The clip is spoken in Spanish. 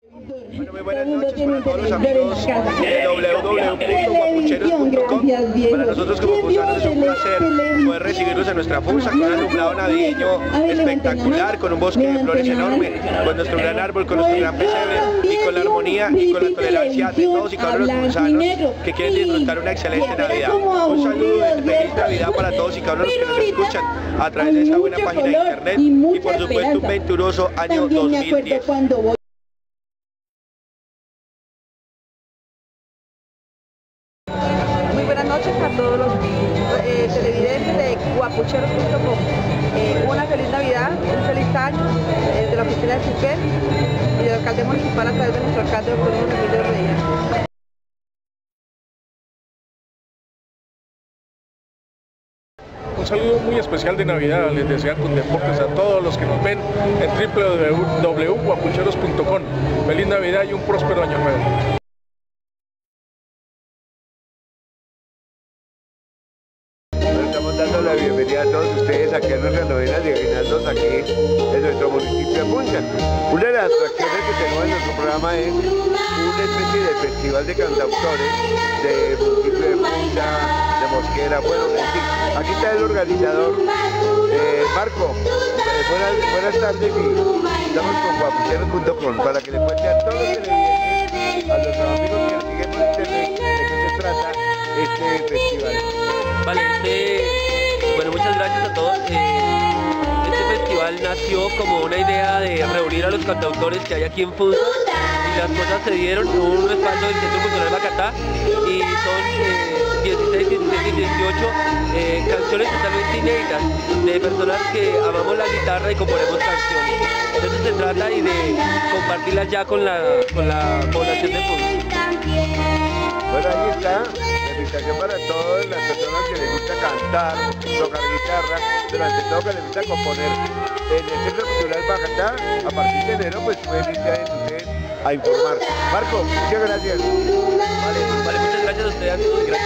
Bueno, muy buenas noches para todos los amigos de www.guapucheros.com. Para nosotros como fusanos es un placer poder recibirlos en nuestra fusa con un alumbrado navideño espectacular, con un bosque de flores enorme, con nuestro gran árbol, con nuestro gran pesebre y con la armonía y con la tolerancia de todos y cada uno de los fusanos que quieren disfrutar una excelente Navidad. Un saludo de feliz Navidad para todos y cada uno de los que nos escuchan a través de esta buena página de internet y por supuesto un venturoso año 2010. Buenas noches a todos los televidentes de guapucheros.com. Una feliz Navidad, un feliz año de la oficina de CIPER y del alcalde municipal a través de nuestro alcalde, doctor Emilio Reyes. Un saludo muy especial de Navidad, les desean con deportes a todos los que nos ven en www.guapucheros.com. Feliz Navidad y un próspero año nuevo. Estamos dando la bienvenida a todos ustedes aquí a nuestras novenas de aguinaldos aquí en nuestro municipio de Punta. Una de las atracciones que tenemos en nuestro programa es una especie de festival de cantautores de municipio de Punta, de Mosquera, bueno, en fin. Aquí está el organizador, Marco. Buenas tardes y estamos con guapucheros.com para que le cuente a todos los televidentes, a los amigos que nos siguen por internet, de qué se trata este festival. Vale, bueno, muchas gracias a todos. Este festival nació como una idea de reunir a los cantautores que hay aquí en Funza y las cosas se dieron. Hubo un respaldo del Centro Cultural Bacatá y son 16, 17 y 18 canciones totalmente inéditas de personas que amamos la guitarra y componemos canciones. De eso se trata y de compartirlas ya con la población de Funza. Bueno, ahí está. Invitación para todas las personas que les gusta cantar, tocar guitarra, pero ante todo que les gusta componer. En el Centro Cultural Bacatá, a partir de enero, pues pueden irse a informar. Marco, muchas gracias. Vale, muchas gracias a ustedes, amigos. Gracias.